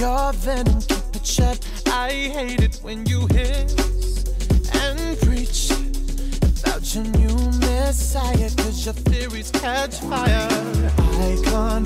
your venom, keep it shut. I hate it when you hiss and preach about your new messiah, 'cause your theories catch fire. I can't